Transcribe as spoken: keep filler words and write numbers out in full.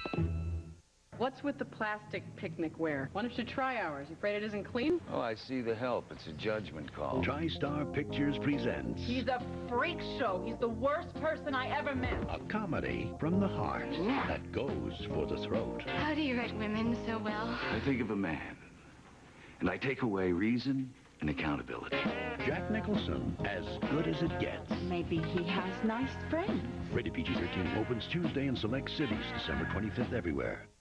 What's with the plastic picnic wear? Why don't you try ours? You afraid it isn't clean? Oh, I see the help. It's a judgment call. TriStar Pictures presents... He's a freak show. He's the worst person I ever met. a comedy from the heart that goes for the throat. How do you write women so well? I think of a man, and I take away reason and accountability. Jack Nicholson, as good as it gets. Maybe he has nice friends. Rated P G thirteen opens Tuesday in select cities, December twenty-fifth everywhere.